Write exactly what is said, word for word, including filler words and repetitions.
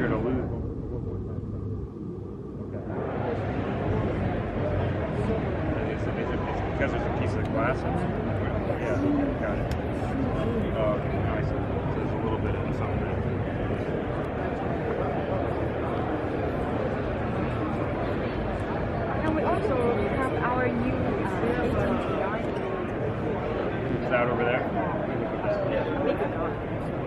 going to lose. Okay. It's, it's, it's because there's a piece of glass in it? Yeah, got it. Oh, okay, now I see. So there's a little bit of something there. And we also have our new uh, Is that over there? yeah.